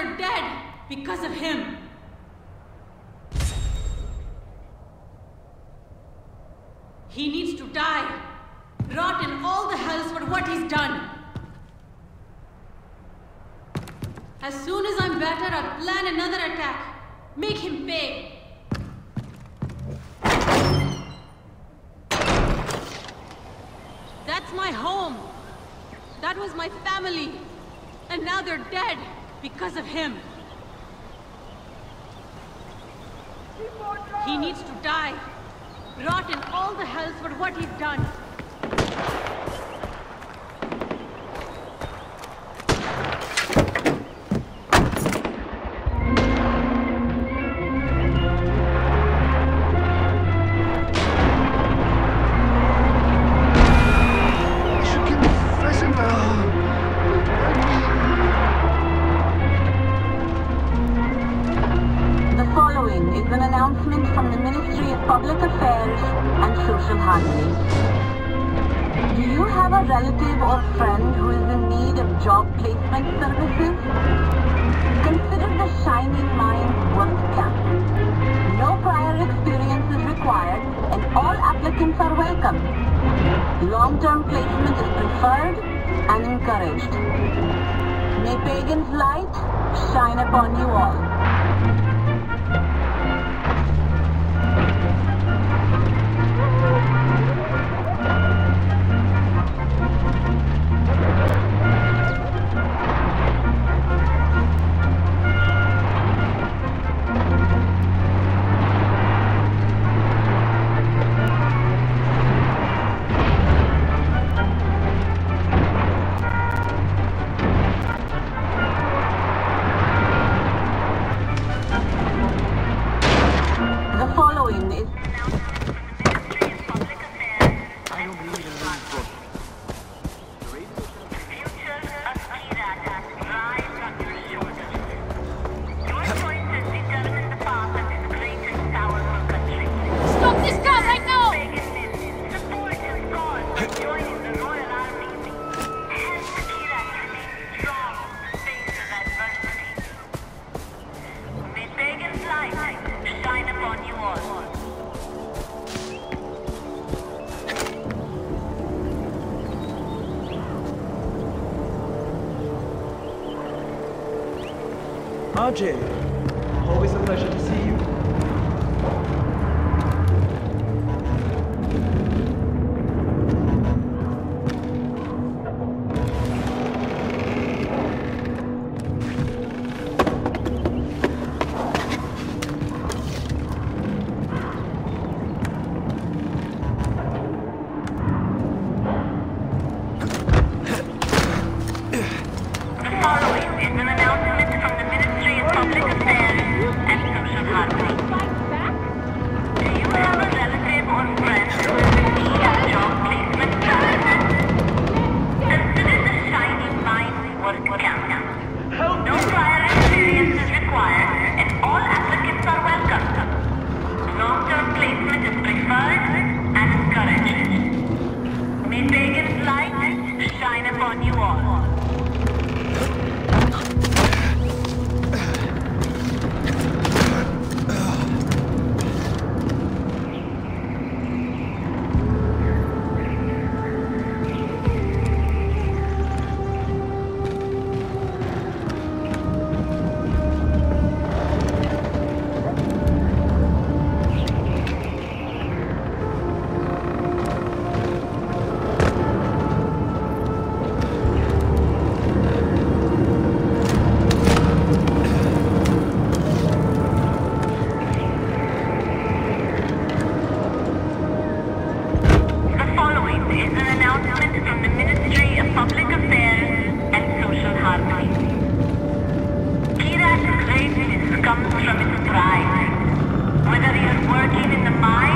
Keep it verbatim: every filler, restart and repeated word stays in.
they're dead because of him. He needs to die. Rot in all the hells for what he's done. As soon as I'm better, I'll plan another attack. Make him pay. That's my home. That was my family. And now they're dead because of him. He needs to die. Rot in all the hells for what he's done. Public Affairs and Social Harmony. Do you have a relative or friend who is in need of job placement services? Consider the Shining Minds Work Camp. No prior experience is required and all applicants are welcome. Long-term placement is preferred and encouraged. May Pagan's light shine upon you all. Ajay, always a pleasure to see you. Comes from its pride. Whether you're working in the mine